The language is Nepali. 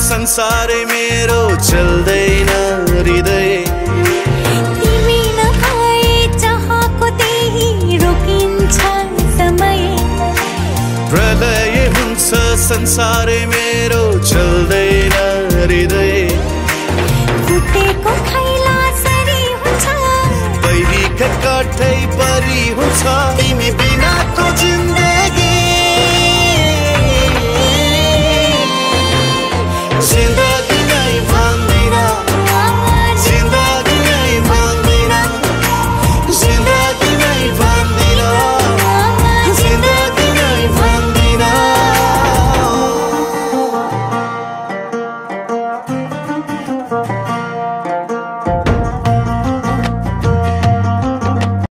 संसारै मेरो चल्दैन हृदय तिमी नभए चाहको त्यही रोकिन्छ समय प्रलय हुन्छ संसारै मेरो चल्दैन हृदय फुटेको खैला सरी हुन्छ पहिलीका काठै परी हुन्छ